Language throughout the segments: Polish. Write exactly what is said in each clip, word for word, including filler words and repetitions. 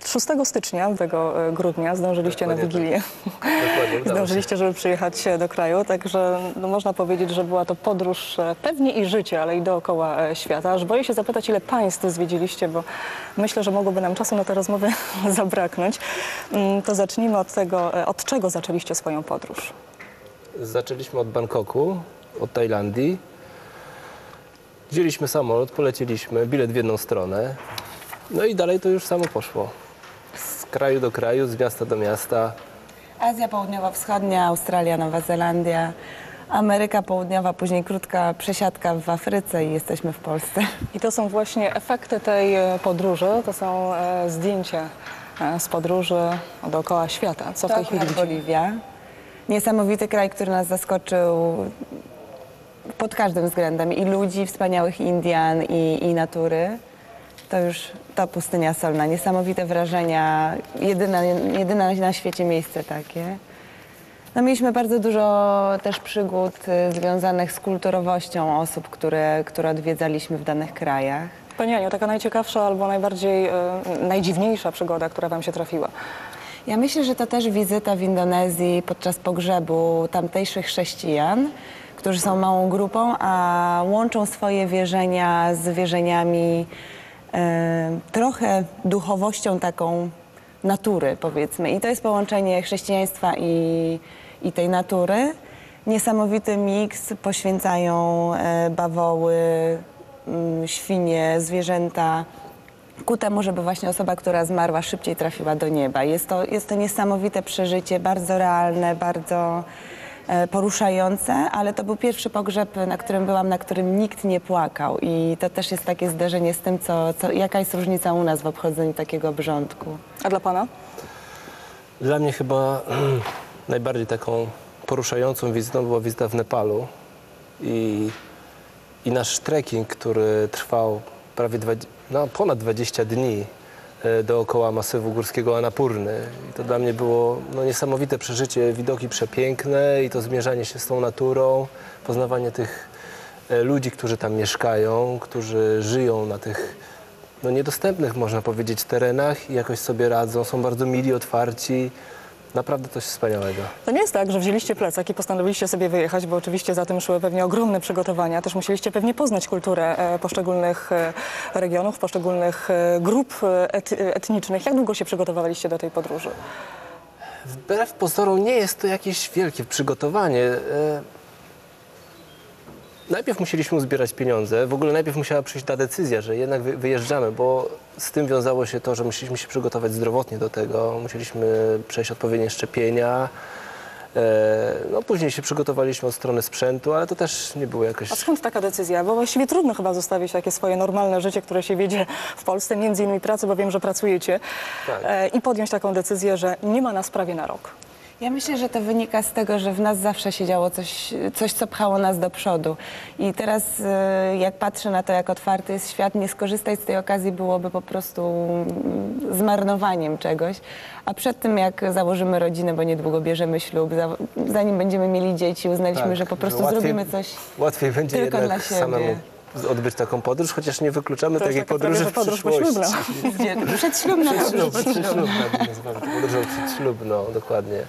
szóstego stycznia, tego grudnia, zdążyliście Dokładnie na Wigilię. Dokładnie, Zdążyliście, żeby przyjechać do kraju, także no, można powiedzieć, że była to podróż pewnie i życie, ale i dookoła świata. Aż boję się zapytać, ile państw zwiedziliście, bo myślę, że mogłoby nam czasu na tę rozmowę zabraknąć. To zacznijmy od tego, od czego zaczęliście swoją podróż. Zaczęliśmy od Bangkoku, od Tajlandii. Wzięliśmy samolot, polecieliśmy, bilet w jedną stronę. No i dalej to już samo poszło. Z kraju do kraju, z miasta do miasta. Azja Południowo-Wschodnia, Australia, Nowa Zelandia, Ameryka Południowa, później krótka przesiadka w Afryce i jesteśmy w Polsce. I to są właśnie efekty tej podróży, to są e, zdjęcia e, z podróży dookoła świata. Co w tej chwili widzimy? Boliwia. Niesamowity kraj, który nas zaskoczył pod każdym względem. I ludzi, wspaniałych Indian i, i natury. To już ta pustynia solna. Niesamowite wrażenia. Jedyna, jedyne na świecie miejsce takie. No, mieliśmy bardzo dużo też przygód y, związanych z kulturowością osób, które, które odwiedzaliśmy w danych krajach. Pani Aniu, taka najciekawsza albo najbardziej, e, najdziwniejsza przygoda, która wam się trafiła? Ja myślę, że to też wizyta w Indonezji podczas pogrzebu tamtejszych chrześcijan, którzy są małą grupą, a łączą swoje wierzenia z wierzeniami e, trochę duchowością taką natury, powiedzmy. I to jest połączenie chrześcijaństwa i, i tej natury. Niesamowity miks, poświęcają e, bawoły, m, świnie, zwierzęta ku temu, żeby właśnie osoba, która zmarła, szybciej trafiła do nieba. Jest to, jest to niesamowite przeżycie, bardzo realne, bardzo e, poruszające, ale to był pierwszy pogrzeb, na którym byłam, na którym nikt nie płakał. I to też jest takie zderzenie z tym, co, co, jaka jest różnica u nas w obchodzeniu takiego obrządku. A dla pana? Dla mnie chyba najbardziej taką poruszającą wizytą była wizyta w Nepalu. I, i nasz trekking, który trwał prawie dwa, no, ponad dwadzieścia dni e, dookoła masywu górskiego Annapurny. I to dla mnie było no, niesamowite przeżycie, widoki przepiękne i to zmierzanie się z tą naturą, poznawanie tych e, ludzi, którzy tam mieszkają, którzy żyją na tych no, niedostępnych, można powiedzieć, terenach i jakoś sobie radzą, są bardzo mili, otwarci. Naprawdę coś wspaniałego. To nie jest tak, że wzięliście plecak i postanowiliście sobie wyjechać, bo oczywiście za tym szły pewnie ogromne przygotowania. Też musieliście pewnie poznać kulturę e, poszczególnych e, regionów, poszczególnych e, grup et, etnicznych. Jak długo się przygotowywaliście do tej podróży? Wbrew pozorom nie jest to jakieś wielkie przygotowanie. E, Najpierw musieliśmy uzbierać pieniądze. W ogóle najpierw musiała przyjść ta decyzja, że jednak wy, wyjeżdżamy, bo z tym wiązało się to, że musieliśmy się przygotować zdrowotnie do tego. Musieliśmy przejść odpowiednie szczepienia. E, no, później się przygotowaliśmy od strony sprzętu, ale to też nie było jakoś... A skąd taka decyzja? Bo właściwie trudno chyba zostawić takie swoje normalne życie, które się wiedzie w Polsce, między innymi pracy, bo wiem, że pracujecie, Tak. e, i podjąć taką decyzję, że nie ma nas prawie na rok. Ja myślę, że to wynika z tego, że w nas zawsze się działo coś, coś co pchało nas do przodu. I teraz y, jak patrzę na to, jak otwarty jest świat, nie skorzystać z tej okazji byłoby po prostu mm, zmarnowaniem czegoś. A przed tym, jak założymy rodzinę, bo niedługo bierzemy ślub, za, zanim będziemy mieli dzieci, uznaliśmy, Tak, że po prostu łatwiej, zrobimy coś łatwiej będzie tylko jednak dla siebie. samemu odbyć taką podróż, chociaż nie wykluczamy To jest takiej taka podróży prawie, w że podróż przyszłości. poślubna. Przedślubna Przedślub, podróż. przedślubna, nazywamy to podróżą przedślubną, dokładnie.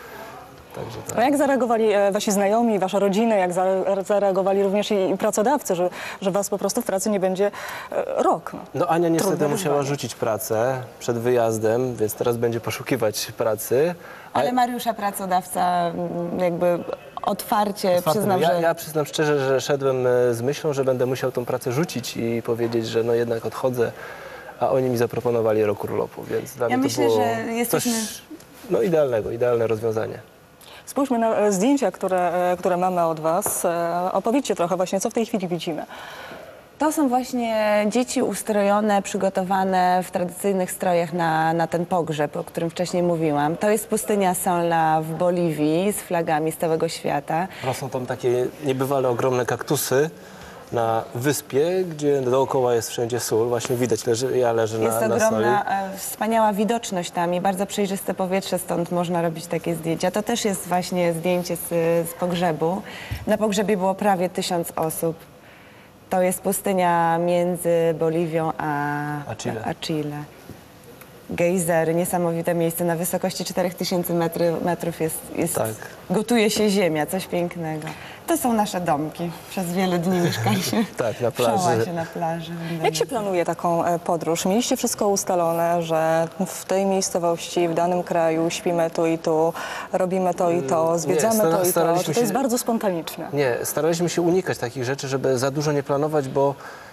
Także tak. A jak zareagowali e, wasi znajomi, wasza rodzina, jak za, zareagowali również i, i pracodawcy, że, że was po prostu w pracy nie będzie e, rok? No. No Ania niestety Trudne musiała wyzwanie. rzucić pracę przed wyjazdem, więc teraz będzie poszukiwać pracy. A Ale Mariusza pracodawca mm, jakby otwarcie otwarty przyznał, był. ja, że... ja przyznam szczerze, że szedłem e, z myślą, że będę musiał tą pracę rzucić i powiedzieć, że no jednak odchodzę, a oni mi zaproponowali rok urlopu, więc dla Ja mnie myślę, to było że jesteśmy- coś no, idealnego, idealne rozwiązanie. Spójrzmy na e, zdjęcia, które, e, które mamy od was. E, opowiedzcie trochę właśnie, co w tej chwili widzimy. To są właśnie dzieci ustrojone, przygotowane w tradycyjnych strojach na, na ten pogrzeb, o którym wcześniej mówiłam. To jest pustynia solna w Boliwii z flagami z całego świata. Rosną tam takie niebywale ogromne kaktusy na wyspie, gdzie dookoła jest wszędzie sól. Właśnie widać, leży, ja leżę Jest na, na soli. ogromna, e, wspaniała widoczność tam i bardzo przejrzyste powietrze, stąd można robić takie zdjęcia. To też jest właśnie zdjęcie z, z pogrzebu. Na pogrzebie było prawie tysiąc osób. To jest pustynia między Boliwią a, A Chile. a Chile. gejzery, niesamowite miejsce na wysokości cztery tysiące metrów jest, jest Tak. gotuje się ziemia, coś pięknego. To są nasze domki. Przez wiele dni mieszkaliśmy Tak, na w plaży. Szałasie, na plaży. Jak się planuje taką e, podróż? Mieliście wszystko ustalone, że w tej miejscowości, w danym kraju śpimy tu i tu, robimy to i to, zwiedzamy stara- to i to. staraliśmy Czy to jest się- bardzo spontaniczne? Nie, staraliśmy się unikać takich rzeczy, żeby za dużo nie planować, bo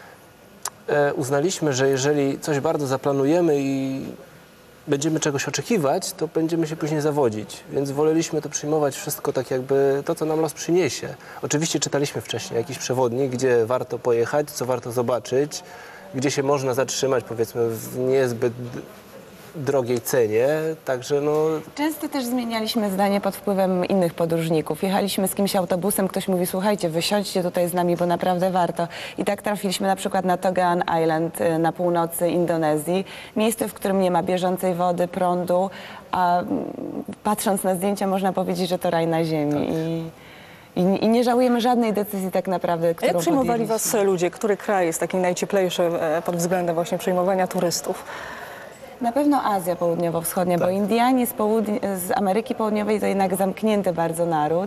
e, uznaliśmy, że jeżeli coś bardzo zaplanujemy i będziemy czegoś oczekiwać, to będziemy się później zawodzić. Więc woleliśmy to przyjmować wszystko tak jakby to, co nam los przyniesie. Oczywiście czytaliśmy wcześniej jakiś przewodnik, gdzie warto pojechać, co warto zobaczyć, gdzie się można zatrzymać, powiedzmy, w niezbyt drogiej cenie. Także no, Często też zmienialiśmy zdanie pod wpływem innych podróżników. Jechaliśmy z kimś autobusem, ktoś mówi, słuchajcie, wysiądźcie tutaj z nami, bo naprawdę warto. I tak trafiliśmy na przykład na Togaan Island y, na północy Indonezji. Miejsce, w którym nie ma bieżącej wody, prądu, a mm, patrząc na zdjęcia można powiedzieć, że to raj na ziemi. I, i, I nie żałujemy żadnej decyzji tak naprawdę, A którą jak przyjmowali podjęliśmy. was ludzie? Który kraj jest taki najcieplejszy e, pod względem właśnie przyjmowania turystów? Na pewno Azja Południowo-Wschodnia, bo Indianie z, południ- z Ameryki Południowej to jednak zamknięty bardzo naród,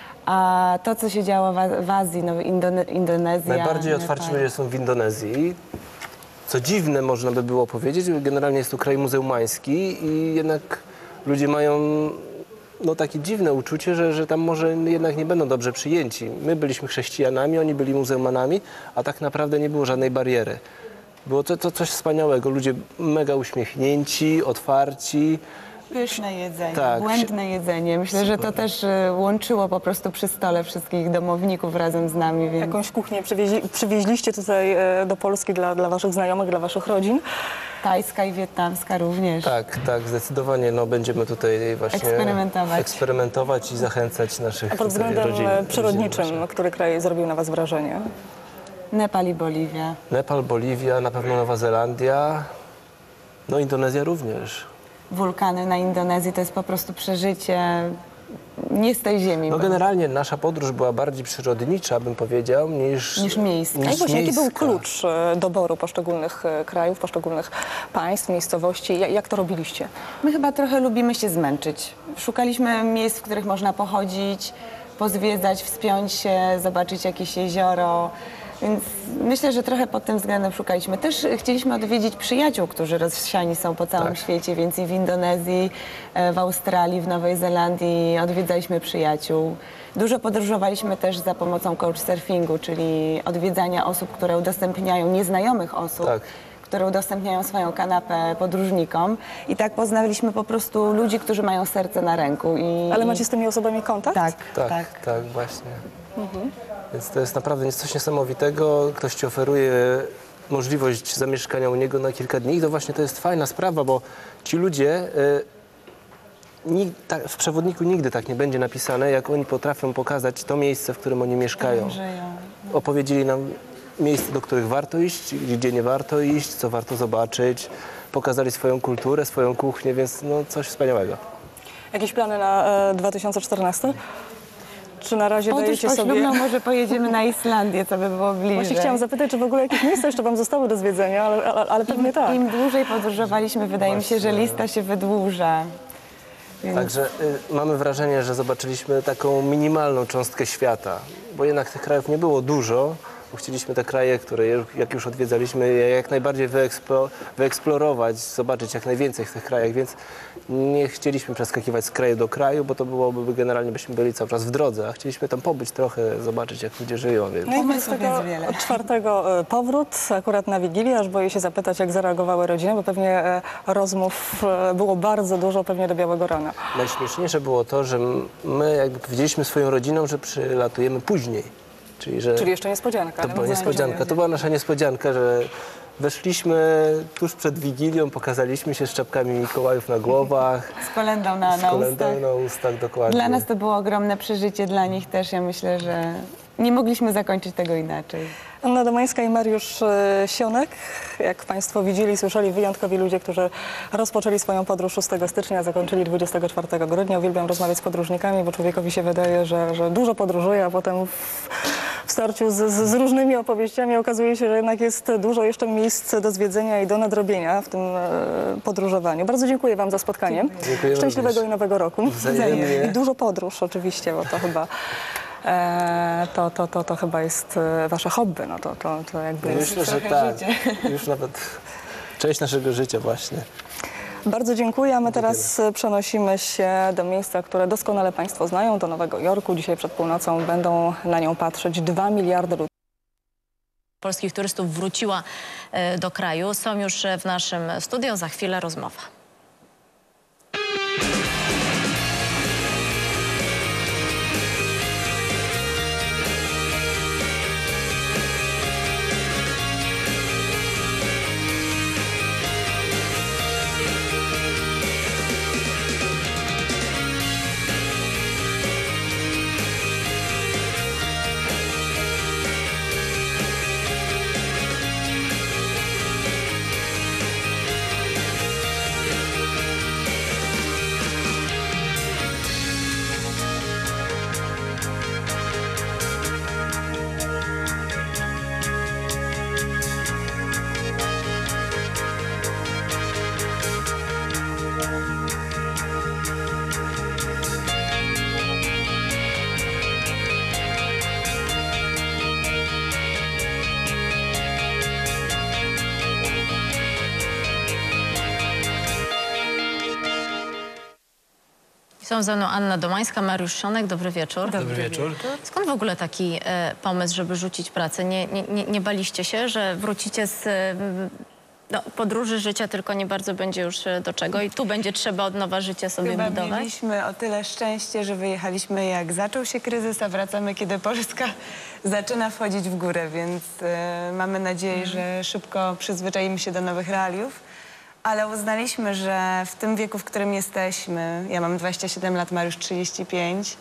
a to, co się działo w, A- w Azji, no, Indone- Indonezja... najbardziej otwarci Nepal. ludzie są w Indonezji. Co dziwne, można by było powiedzieć, generalnie jest to kraj muzułmański i jednak ludzie mają no, takie dziwne uczucie, że, że tam może jednak nie będą dobrze przyjęci. My byliśmy chrześcijanami, oni byli muzułmanami, a tak naprawdę nie było żadnej bariery. Było to, to coś wspaniałego, ludzie mega uśmiechnięci, otwarci. Pyszne jedzenie, Tak. błędne jedzenie. Myślę, że to też e, łączyło po prostu przy stole wszystkich domowników razem z nami, więc... Jakąś kuchnię przywieźli, przywieźliście tutaj e, do Polski dla, dla waszych znajomych, dla waszych rodzin? Tajska i wietnamska również. Tak, tak, zdecydowanie no, będziemy tutaj właśnie Eksperymentować. eksperymentować i zachęcać naszych A pod tutaj względem rodzin, e, rodzin przyrodniczym, naszych. który kraj zrobił na was wrażenie? Nepal i Boliwia. Nepal, Boliwia, na pewno Nowa Zelandia, no Indonezja również. Wulkany na Indonezji to jest po prostu przeżycie nie z tej ziemi. No bo- generalnie nasza podróż była bardziej przyrodnicza, bym powiedział, niż Niż miejska. A jak właśnie, jaki był miejska. klucz e, doboru poszczególnych e, krajów, poszczególnych państw, miejscowości? Jak, jak to robiliście? My chyba trochę lubimy się zmęczyć. Szukaliśmy miejsc, w których można pochodzić, pozwiedzać, wspiąć się, zobaczyć jakieś jezioro. Więc myślę, że trochę pod tym względem szukaliśmy. Też chcieliśmy odwiedzić przyjaciół, którzy rozsiani są po całym Tak. świecie, więc i w Indonezji, e, w Australii, w Nowej Zelandii odwiedzaliśmy przyjaciół. Dużo podróżowaliśmy też za pomocą couchsurfingu, czyli odwiedzania osób, które udostępniają, nieznajomych osób, Tak. które udostępniają swoją kanapę podróżnikom. I tak poznaliśmy po prostu ludzi, którzy mają serce na ręku. I, Ale i... macie z tymi osobami kontakt? Tak, Tak, tak. tak, właśnie. Więc to jest naprawdę coś niesamowitego. Ktoś ci oferuje możliwość zamieszkania u niego na kilka dni. I to właśnie to jest fajna sprawa, bo ci ludzie... Y, nig- tak, w przewodniku nigdy tak nie będzie napisane, jak oni potrafią pokazać to miejsce, w którym oni mieszkają. Żyją. Opowiedzieli nam miejsca, do których warto iść, gdzie nie warto iść, co warto zobaczyć. Pokazali swoją kulturę, swoją kuchnię, więc no coś wspaniałego. Jakieś plany na e, dwa tysiące czternasty? Czy na razie Podróż dajecie sobie... poślubną może pojedziemy na Islandię, co by było bliżej. Właśnie chciałam zapytać, czy w ogóle jakieś miejsca jeszcze wam zostały do zwiedzenia, ale, ale, ale pewnie tak. Im dłużej podróżowaliśmy, wydaje mi się, że lista się wydłuża. Więc Także y, mamy wrażenie, że zobaczyliśmy taką minimalną cząstkę świata, bo jednak tych krajów nie było dużo, bo chcieliśmy te kraje, które ju- jak już odwiedzaliśmy, je jak najbardziej wyeksplo, wyeksplorować, zobaczyć jak najwięcej w tych krajach, więc nie chcieliśmy przeskakiwać z kraju do kraju, bo to byłoby generalnie, byśmy byli cały czas w drodze, a chcieliśmy tam pobyć trochę, zobaczyć jak ludzie żyją, więc... No i Pomysłów tego jest wiele. czwartego e, powrót, akurat na Wigilię, aż boję się zapytać, jak zareagowały rodziny, bo pewnie e, rozmów e, było bardzo dużo, pewnie do białego rana. Najśmieszniejsze było to, że m- my jakby powiedzieliśmy swoją rodzinom, że przylatujemy później. Czyli, że Czyli jeszcze niespodzianka. to ale była może niespodzianka. To była nasza niespodzianka, że weszliśmy tuż przed Wigilią, pokazaliśmy się z czapkami Mikołajów na głowach, z kolendą na, z na kolędą ustach. na ustach, dokładnie. Dla nas to było ogromne przeżycie, dla nich też. Ja myślę, że nie mogliśmy zakończyć tego inaczej. Anna Domańska i Mariusz e, Sionek. Jak Państwo widzieli, słyszeli, wyjątkowi ludzie, którzy rozpoczęli swoją podróż szóstego stycznia, a zakończyli dwudziestego czwartego grudnia. Uwielbiam rozmawiać z podróżnikami, bo człowiekowi się wydaje, że, że dużo podróżuje, a potem w, w starciu z, z, z różnymi opowieściami okazuje się, że jednak jest dużo jeszcze miejsc do zwiedzenia i do nadrobienia w tym e, podróżowaniu. Bardzo dziękuję Wam za spotkanie. Dziękuję Szczęśliwego również. i nowego roku. Wzajemnie. I dużo podróż oczywiście, bo to chyba e, to, to, to, to chyba jest e, Wasze hobby. No to, to, to jakby jest... Myślę, że tak. Już nawet część naszego życia właśnie. Bardzo dziękuję, a my teraz przenosimy się do miejsca, które doskonale Państwo znają, do Nowego Jorku. Dzisiaj przed północą będą na nią patrzeć dwa miliardy ludzi. Polskich turystów wróciła e, do kraju. Są już w naszym studiu. Za chwilę rozmowa. Są ze mną Anna Domańska, Mariusz Sionek. Dobry wieczór. Dobry wieczór. Skąd w ogóle taki e, pomysł, żeby rzucić pracę? Nie, nie, nie, nie baliście się, że wrócicie z e, no, podróży życia, tylko nie bardzo będzie już e, do czego i tu będzie trzeba od nowa życie sobie Chyba budować? mieliśmy o tyle szczęście, że wyjechaliśmy jak zaczął się kryzys, a wracamy, kiedy Polska zaczyna wchodzić w górę, więc e, mamy nadzieję, że szybko przyzwyczaimy się do nowych realiów. Ale uznaliśmy, że w tym wieku, w którym jesteśmy, ja mam dwadzieścia siedem lat, Mariusz trzydzieści pięć,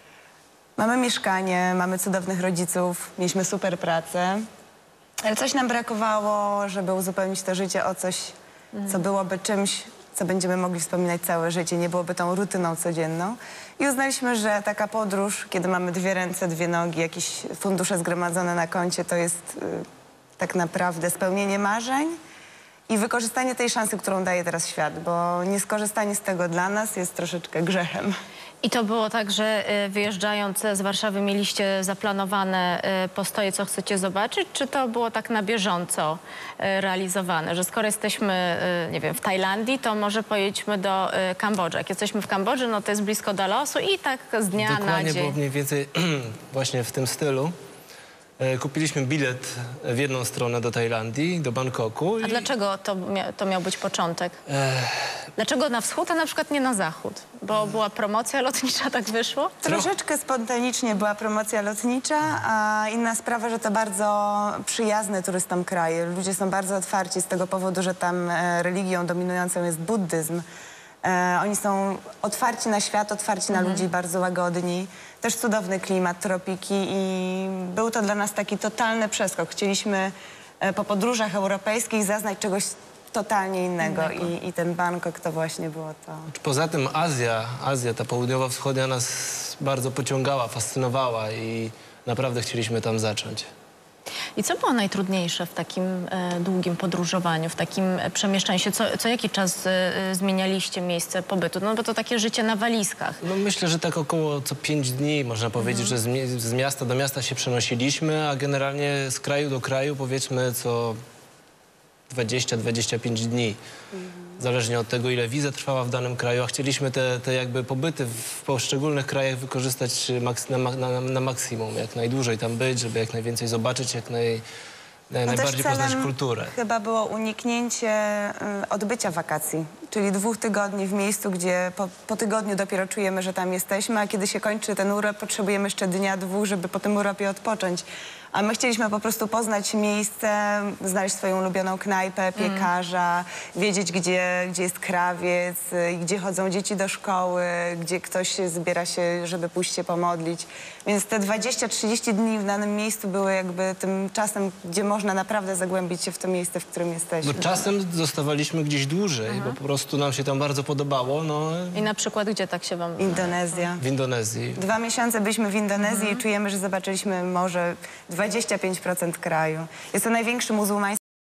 mamy mieszkanie, mamy cudownych rodziców, mieliśmy super pracę, ale coś nam brakowało, żeby uzupełnić to życie o coś, co byłoby czymś, co będziemy mogli wspominać całe życie, nie byłoby tą rutyną codzienną. I uznaliśmy, że taka podróż, kiedy mamy dwie ręce, dwie nogi, jakieś fundusze zgromadzone na koncie, to jest y, tak naprawdę spełnienie marzeń i wykorzystanie tej szansy, którą daje teraz świat, bo nieskorzystanie z tego dla nas jest troszeczkę grzechem. I to było tak, że e, wyjeżdżając z Warszawy mieliście zaplanowane e, postoje, co chcecie zobaczyć, czy to było tak na bieżąco e, realizowane, że skoro jesteśmy, e, nie wiem, w Tajlandii, to może pojedźmy do e, Kambodży. Jak jesteśmy w Kambodży, no to jest blisko do Laosu i tak z dnia na Dokładnie dzień. było mniej więcej właśnie w tym stylu. E, Kupiliśmy bilet w jedną stronę do Tajlandii, do Bangkoku. A i- dlaczego to, mia to miał być początek? Dlaczego na wschód, a na przykład nie na zachód? Bo była promocja lotnicza, tak wyszło? Troszeczkę spontanicznie była promocja lotnicza, a inna sprawa, że to bardzo przyjazny turystom kraj. Ludzie są bardzo otwarci z tego powodu, że tam e, religią dominującą jest buddyzm. E, oni są otwarci na świat, otwarci na ludzi, bardzo łagodni. Też cudowny klimat, tropiki i był to dla nas taki totalny przeskok. Chcieliśmy e, po podróżach europejskich zaznać czegoś totalnie innego, I, i ten Bangkok to właśnie było to. Poza tym Azja, Azja, ta południowo-wschodnia nas bardzo pociągała, fascynowała i naprawdę chcieliśmy tam zacząć. I co było najtrudniejsze w takim e, długim podróżowaniu, w takim e, przemieszczaniu się? Co, co jaki czas e, e, zmienialiście miejsce pobytu? No bo to takie życie na walizkach. No myślę, że tak około co pięć dni można powiedzieć, że z, mi- z miasta do miasta się przenosiliśmy, a generalnie z kraju do kraju powiedzmy co dwadzieścia do dwudziestu pięciu dni. Zależnie od tego, ile wiza trwała w danym kraju, a chcieliśmy te, te jakby pobyty w poszczególnych krajach wykorzystać maks na, ma- na, na maksimum, jak najdłużej tam być, żeby jak najwięcej zobaczyć, jak naj, naj, No też najbardziej poznać celem kulturę. Chyba było uniknięcie y, odbycia wakacji, czyli dwóch tygodni w miejscu, gdzie po, po tygodniu dopiero czujemy, że tam jesteśmy, a kiedy się kończy ten urlop, potrzebujemy jeszcze dnia, dwóch, żeby po tym urlopie odpocząć. A my chcieliśmy po prostu poznać miejsce, znaleźć swoją ulubioną knajpę, piekarza, wiedzieć, gdzie, gdzie jest krawiec, y, gdzie chodzą dzieci do szkoły, gdzie ktoś zbiera się, żeby pójść się pomodlić. Więc te dwadzieścia trzydzieści dni w danym miejscu były jakby tym czasem, gdzie można naprawdę zagłębić się w to miejsce, w którym jesteśmy. Bo czasem zostawaliśmy gdzieś dłużej, bo po prostu nam się tam bardzo podobało, no I na przykład gdzie tak się wam... Indonezja. w Indonezji. Dwa miesiące byliśmy w Indonezji i czujemy, że zobaczyliśmy może dwadzieścia pięć procent kraju. Jest to największy muzułmański